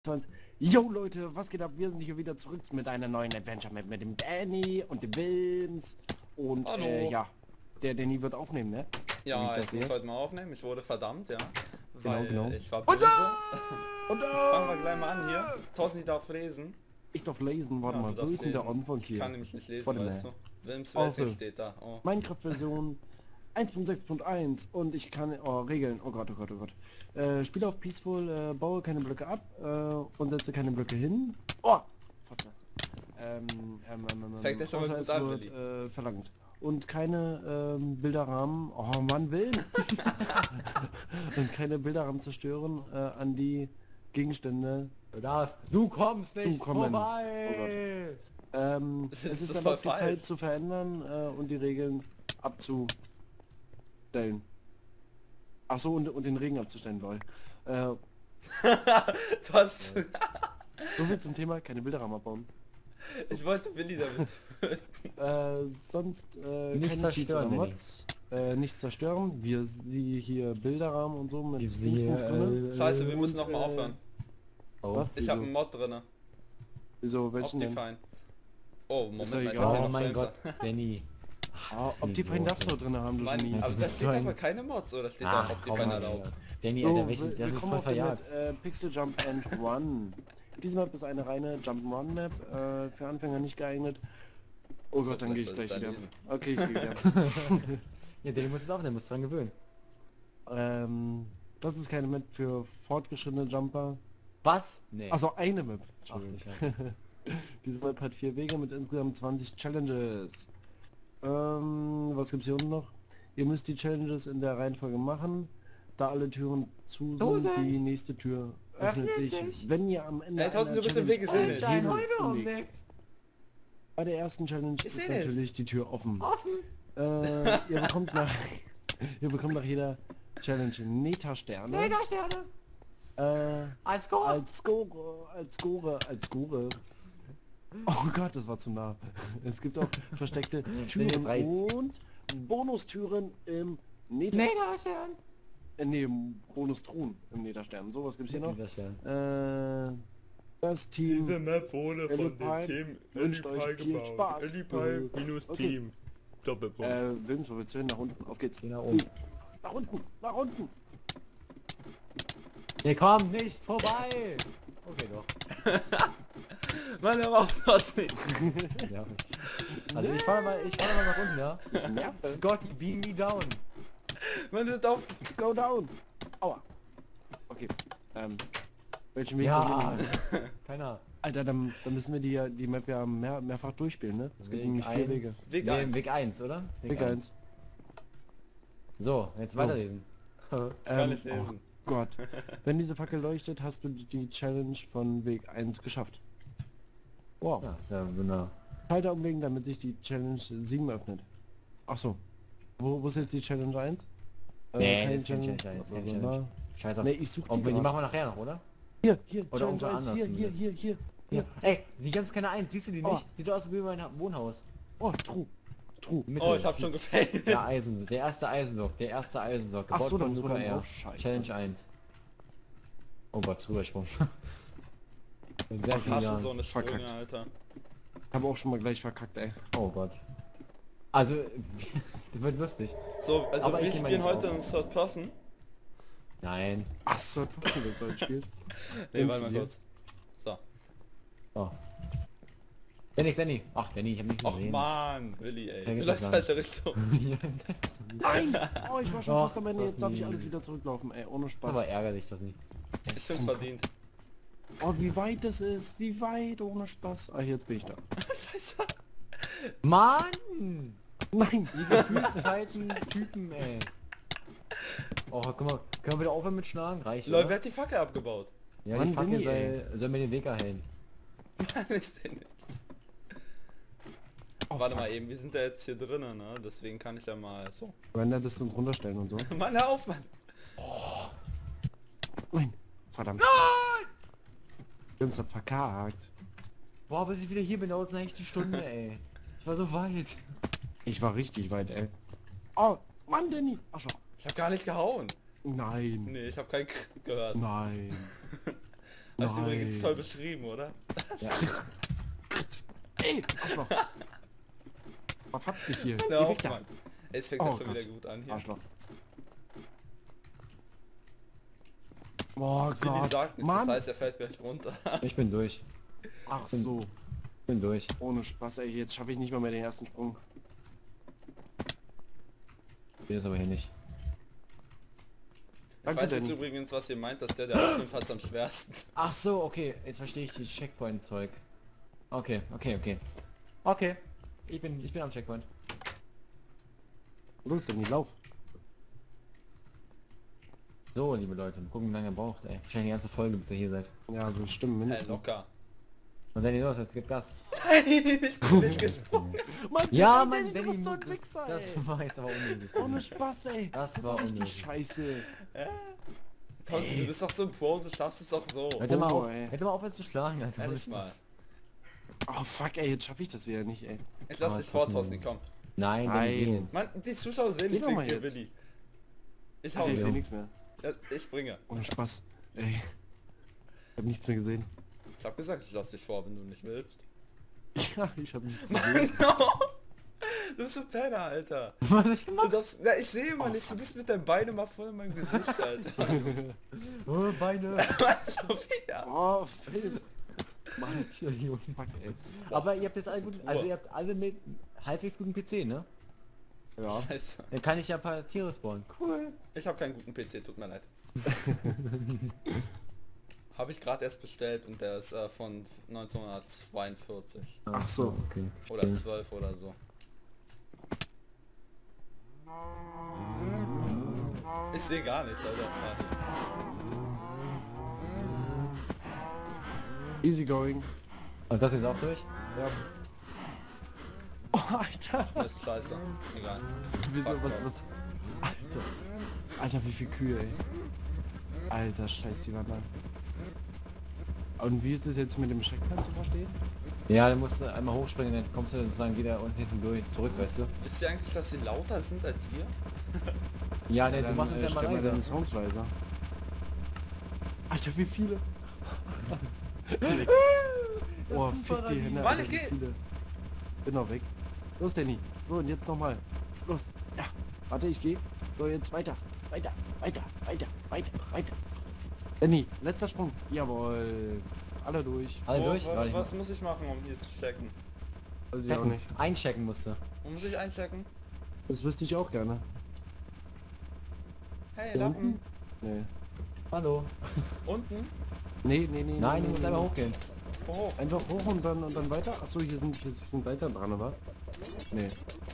Yo Leute, was geht ab? Wir sind hier wieder zurück mit einer neuen Adventure Map mit dem Danny und dem Wilms. Und Hallo. ja, der Danny wird aufnehmen, ne? Ja, ich muss heute mal aufnehmen. Ich wurde verdammt, ja. Weil Genau. ich war Und böse. Und Fangen wir gleich mal an hier. Thorsten, die darf lesen. ich darf lesen, warte Ja, mal, du so darfst ist denn der lesen. Anfang Ich hier. kann nämlich nicht lesen, Warte weißt mal. du. Wilms Also, Wessel steht da. Oh. Minecraft-Version 1.6.1 und ich kann, Regeln, oh Gott. Spiele auf Peaceful, baue keine Blöcke ab und setze keine Blöcke hin. Oh, Vater. Fängt ja schon mal außer gut es an, wird Willi. verlangt. Und keine Bilderrahmen, oh Mann, Wilms. Und keine Bilderrahmen zerstören an die Gegenstände. Du kommst nicht kommen. vorbei! Es Das ist ist erlaubt, voll die falsch. Zeit zu verändern und die Regeln abzustellen. Ach so, und den Regen abzustellen, lol. Du hast... So viel zum Thema, keine Bilderrahmen abbauen. Ich wollte Willi damit töten. Sonst Nichts keine Cheats oder zerstören, Mods. Nichts zerstören. Wir sie hier Bilderrahmen und so mit Dingsbums drinne. Scheiße, wir müssen noch mal aufhören. Was? Ich habe einen Mod drinne. Wieso, welchen denn? Optifine. Oh, Moment Ist doch mal, ich egal. hab hier Oh noch mein Frames. Gott, Danny. Optifine darfst du da drin haben, du Mann, Genie. aber du da bist steht so ein- aber keine Mods, oder steht da Ach, Optifine erlaubt? Danny, So, Alter, welches, der ist willkommen voll auf der verjagt. Map Pixel Jump and Run. Diese Map ist eine reine Jump'n'Run Map, für Anfänger nicht geeignet. Oh So, Gott, dann gehe ich vielleicht gleich soll wieder. ich da Okay, ich gehe wieder. Ja, Danny muss es aufnehmen, muss dran gewöhnen. Das ist keine Map für fortgeschrittene Jumper. Was? Nee. Also eine Map. Ach, Entschuldigung. sicher. Diese Map hat 4 Wege mit insgesamt 20 Challenges. Was gibt's hier unten noch? Ihr müsst die Challenges in der Reihenfolge machen. Da alle Türen zu So sind, sind. die nächste Tür öffnet Öffnet sich. sich. Wenn ihr am Ende Ey, Thorsten, einer du bist im Challenge Weg gesehen. Hebel Heute umlegt. entdeckt. Bei der ersten Challenge Ich ist seh nichts. natürlich die Tür offen. Offen. Ihr bekommt nach ihr bekommt nach jeder Challenge Neta-Sterne. Sterne. Als Score. Als Score. Oh Gott, das war zu nah. Es gibt auch versteckte Türen jetzt reicht's. und Bonustüren im Neta. Stern. Nee, Bonustruhen im Neta-Stern. Sowas gibt's hier noch. Stern. Das Team. Map wurde Elipine wünscht euch viel Spaß. minus Okay. Team. Doppelpunkt. Wilms, wo willst du hin? Nach unten. Auf geht's. Geh nach oben. Nach unten. Nach unten. Nee, komm nicht vorbei. Okay, doch. Mann, hör auf, Thorsten. Ja. Also ich fahr mal nach unten, ja? Nerve. Scotty, beam me down. Mann, hört auf. Go down. Aua. Okay. Welchen Weg Ja. wollen wir nehmen? Keiner. Alter, dann müssen wir die Map ja mehrfach durchspielen, ne? Es gibt Weg nämlich 4 eins. Wege. Weg Nee, eins. Weg 1, oder? Weg 1. So, jetzt weiterlesen. kann nicht Oh lesen. Gott. Wenn diese Fackel leuchtet, hast du die Challenge von Weg 1 geschafft. Wow. Ja, ist ja wunderbar. Schalter umlegen, damit sich die Challenge 7 öffnet. Ach so. Wo ist jetzt die Challenge 1? Nee, keine das ist keine Challenge, das ist keine Blablabla. Challenge. Scheiß auf. Nee, ich suche Und die grad. machen wir nachher noch, oder? Hier, Oder Challenge irgendwo 1, anders hier. Ja. Hier. Ey, die ganz keine 1, siehst du die Oh. nicht? Sieht aus wie mein Wohnhaus. Oh, True. Mitte. Oh, ich hab schon gefällt. Der erste Eisenblock. Ach so, da von muss man Nuka dann Air. drauf. Scheiße. Challenge 1. Oh Gott, Rübersprung. Sehr Ich viele hasse Jahren. so eine Verkackt. Sprünge, Alter. Habe auch schon mal gleich verkackt, ey. Oh Gott. Also, das wird lustig. So, also Aber wir ich nehme spielen nicht heute auf. in Third Person. Nein. Ach so, Puppen wird so gespielt. Nee, warte mal Installiert. kurz. So. Oh. Danny. Ach, Danny, ich hab nichts Och gesehen. man, Willi, ey. Ja, Du geht läufst das falsche Richtung. Ja, Nein! Oh, ich war schon Doch, fast am Ende. Jetzt darf ich nie. alles wieder zurücklaufen, ey. Ohne Spaß. Aber ärgerlich das nicht. Ich find's zum verdient. Oh, wie weit das ist. Wie weit, ohne Spaß. Ah, jetzt bin ich da. Scheiße. Mann! Nein! Die gefühlskalten Typen, ey. Oh, guck mal, können wir wieder aufhören mit Schlagen? Reicht, Leute, oder? wer hat die Fackel abgebaut? Ja, Mann, die Fackel Winnie, soll mir den Weg erhellen. Ich seh nichts. Oh, Warte fuck. mal eben, wir sind ja jetzt hier drinnen, ne? Deswegen kann ich ja mal so. Render Distance runterstellen und so. Mann, hör auf, Mann. Nein! Verdammt. James hat verkackt. Boah, bis ich wieder hier bin, dauert es eine echte Stunde, ey. Ich war so weit. Ich war richtig weit, ey. Oh, Mann, Danny! Ach schon. Ich hab gar nicht gehauen. Nein. Nee, ich hab keinen gehört. Nein. Hab ich übrigens Nein. toll beschrieben, oder? Ja. Ey, Arschloch. Verfatz dich hier. Hör Geh auf, weg da. Mann. Ey, es fängt Oh ja schon Gott. wieder gut an hier. Arschloch. Oh Willi Gott. sagt nichts, Mann. das heißt, er fällt gleich runter. Ich bin durch. Ach so. Bin durch. Ohne Spaß, ey. Jetzt schaffe ich nicht mal mehr den ersten Sprung. Ich bin es aber hier nicht. Ich Danke, weiß jetzt Danny. übrigens, was ihr meint, dass der aufnimmt, hat's am schwersten. Ach so, okay. Jetzt verstehe ich die Checkpoint-Zeug. Okay. Okay. Ich bin am Checkpoint. Los, Danny, lauf. So, liebe Leute, mal gucken, wie lange er braucht, ey. Wahrscheinlich die ganze Folge, bis ihr hier seid. Ja, bestimmt, Hey, mindestens. locker. Und Danny, los, jetzt gib Gas. Ich bin nicht gesprungen. Mann, Ja, Danny, Mann, du Danny, bist so ein Wichser, das ey. war jetzt aber unnötig. Ohne Spaß, ey. Das ist war auch richtig unnötig. scheiße. Thorsten, du bist doch so ein Pro, du schaffst es doch so. Hätte mal, Oh, ey. hätte mal aufhören zu schlagen, Alter. Ehrlich mal. Oh fuck, ey, jetzt schaffe ich das wieder nicht, ey. Ich lass Ah, dich vor, trotzdem. Thorsten, komm. Nein, Nein. Danny, geh jetzt. Mann, die Zuschauer sehen Geh nichts doch mal wegen dir, jetzt. Willi. Ich Ach, hau ich dich. sehe nichts mehr. Ja, ich bringe. Ohne Spaß. Ey. Ich hab nichts mehr gesehen. Ich hab gesagt, ich lass dich vor, wenn du nicht willst. Ja, ich hab nichts gesehen. Du bist ein Penner, Alter. Was hab ich Du gemacht? darfst, na, ich sehe mal Oh, nichts, du bist mit deinen Beinen mal voll in meinem Gesicht, Alter. Oh, Beine. Schon wieder. Oh, Phil. Mann, Entschuldigung. fuck, ey. Aber ihr habt jetzt alle Das ist gut, ein also Tor. ihr habt alle mit halbwegs guten PC, ne? Ja. Scheiße. Dann kann ich ja ein paar Tiere spawnen. Cool. Ich habe keinen guten PC, tut mir leid. Habe ich gerade erst bestellt und der ist von 1942 Ach so. Okay. oder 12 oder so. Ich sehe gar nichts, Alter. Easy going. Und das ist auch durch? Ja. Oh, Alter. Das ist scheiße. Egal. Wieso, Fuck, was? Alter. Alter, wie viel Kühe, ey. Alter, scheiß die Wand an. Und wie ist das jetzt mit dem Checkpoint zu verstehen? Ja, dann musst du einmal hochspringen, dann kommst du sozusagen wieder unten hinten durch zurück, weißt du? Wisst ihr eigentlich, dass sie lauter sind als ihr? Ja, ne, du Dann, machst uns ja mal stell deine leiser. Songs leiser. Alter, wie viele? Oh, fick die Hände. Mann, Alter, ich wie geh. viele. Bin noch weg. Los, Danny. So, und jetzt nochmal. Los. Ja. Warte, ich gehe. So, jetzt weiter. Weiter. Danny, letzter Sprung. Jawohl. Alle durch. Alle durch? Warte, ich Was muss ich machen, um hier zu checken? Weiß ich mach- auch nicht. Einchecken musst du. Wo muss ich einchecken? Das wüsste ich auch gerne. Hey, Hier Lappen. unten? Nee. Hallo. Unten? Nee. Nein, du musst nee. einfach hochgehen. Oh, Einfach hoch und dann weiter. Achso, hier sind weiter dran, oder? Nee.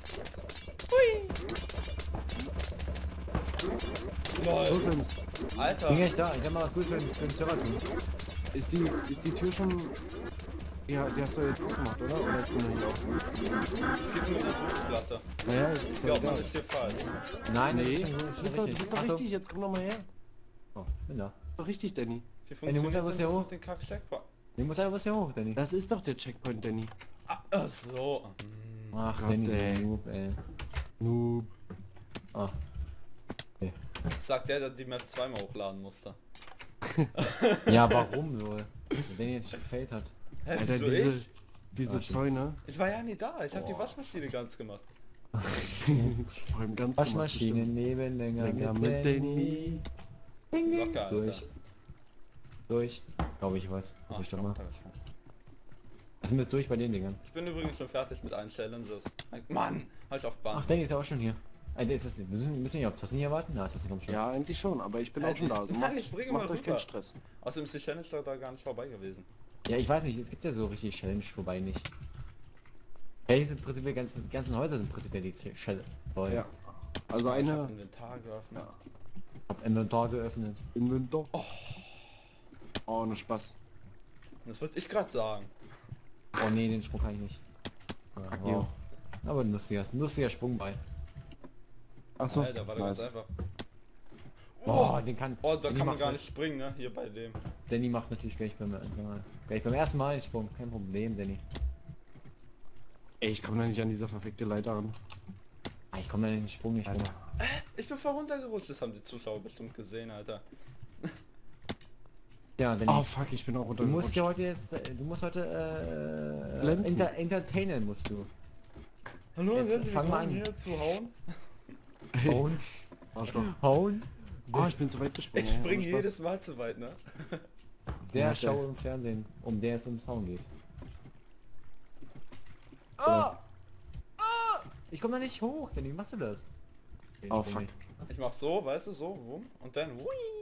lol. Los, Sims. Alter. Bin ich da? Ich hab mal was Gutes für den Server tun. Ist die Tür schon... Ja, die hast du jetzt aufgemacht, oder? Oder ist die noch nicht auf? Es gibt nur eine Fußplatte. Naja, ist Ich ja glaube, man egal. ist hier falsch. Nein, Nee, das ist du schon bist doch Achtung. richtig, jetzt komm doch mal her. Oh, bin da. Doch richtig, Danny. Wie Ey, du musst funktioniert ja denn was hier das hoch. mit den Kack-Checkpoint? Du musst einfach was hier hoch, Danny. Das ist doch der Checkpoint, Danny. Ach so. Ach, Gott, Danny, ey. du Noob, ey. Noob. Ah. Sagt der, der die Map zweimal hochladen musste. Ja, warum so? Wenn ihr jetzt gefällt hat. Hä, Alter, wieso diese ich? Ah, stimmt. Zäune. Ich war ja nie da. Ich habe die Oh. Waschmaschine ganz gemacht. Vor allem ganz Waschmaschine neben länger Länger mit mit Danny. Ding, ding. Locker, Alter. Durch. Durch. Glaube ich was. Ach, Ich doch mal. Alter. Also bist durch bei den Dingern. Ich bin übrigens schon fertig mit allen Challenges. Mann, halt auf Bahn. Ach, Danny ist ja auch schon hier. Ist das, müssen wir nicht auf Tosni warten? Na, Tosni kommt schon. Ja, eigentlich schon, aber ich bin auch schon da. Also Mann, ich bringe mal macht euch rüber. keinen Stress. Außerdem ist die Challenge da gar nicht vorbei gewesen. Ja, ich weiß nicht, es gibt ja so richtig Challenge, wobei nicht. Hey, sind prinzipiell ganzen Häuser sind prinzipiell die Challenge. Ja. Also Ich eine hab Inventar geöffnet. Hab Inventar geöffnet. Inventar. Oh, ne Spaß. Das wollte ich gerade sagen. Oh nee, den Sprung kann ich nicht. Ja, Fuck wow. Aber ein lustiger Sprung bei. Achso. Alter, war da ganz einfach. Oh, den kann. Oh, da Danny kann man macht gar das. nicht springen, ne? Hier bei dem. Danny macht natürlich gleich beim ersten Mal den Sprung. Kein Problem, Danny. Ey, ich komme da nicht an dieser verfickte Leiter ran. Ah, ich komme an den Sprung nicht rum. Alter. Ich bin voll runtergerutscht, das haben die Zuschauer bestimmt gesehen, Alter. Ja, denn Oh fuck, ich bin auch du musst runtergerutscht. ja heute jetzt, du musst heute Glänzen. entertainen musst du. Hallo, Jetzt herzlich fang mal willkommen an. hier zu hauen. Hauen. Arschloch. Hauen. Oh, ich bin zu weit gesprungen. Ich springe Ohne Spaß. jedes Mal zu weit, ne? Der Ja, Show okay. im Fernsehen, um der es im Sound geht. Ah! Ich komme da nicht hoch, denn wie machst du das? Oh fuck. Ich mach so, weißt du, so, wumm, und dann wui.